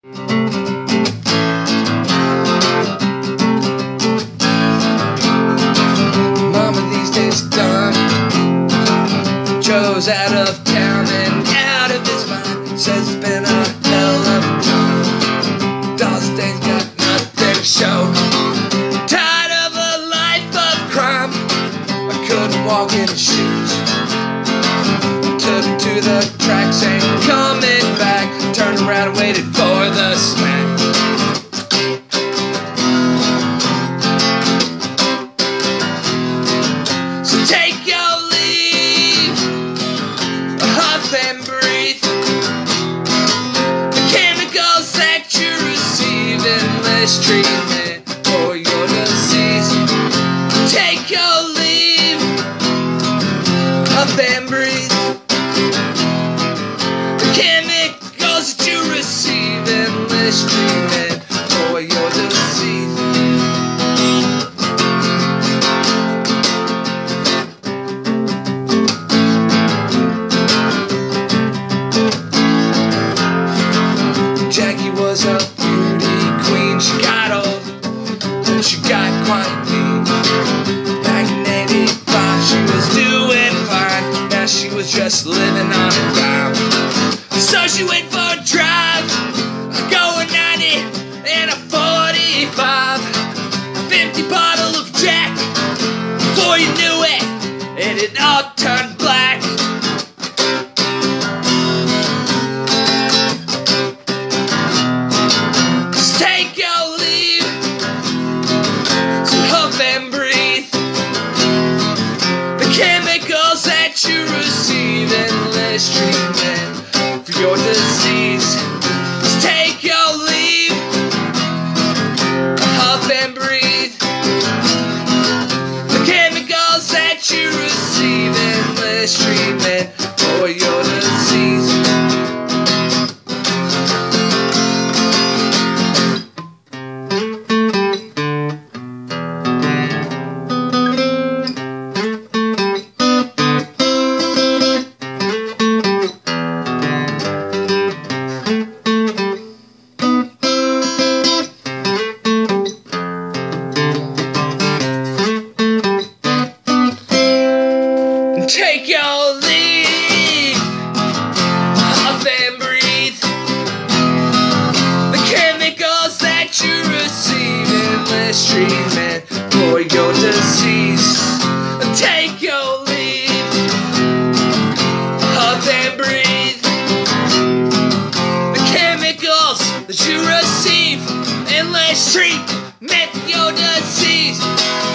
Mama these days done. Joe's out of town and out of his mind. Says it's been a hell of a time. Dawson's got nothing to show. Tired of a life of crime. I couldn't walk in his shoes. Took him to the tracks, ain't coming back. Turned around and waited for the smack. So take your leave, huff and breathe. The chemicals that you receive, endless treatment for your disease. Take your leave, huff and breathe. The chemicals that you receive, endless treatment for your disease. Jackie was a beauty queen. She got old, but she got quite mean. Back in '85 she was doing fine. Now she was just living on a dime. So she went for a drive, going 90 in a 45. A 50 bottle of Jack. Before you knew it, it had all turned black. Just take your leave, so huff and breathe. The chemicals that you receive, endless treatment for your disease. Just take your leave, huff and breathe. The chemicals that you receive, endless treatment for your disease. Take your leave, huff and breathe. The chemicals that you receive, endless treatment for your disease. Take your leave, huff and breathe. The chemicals that you receive, endless treatment for your disease.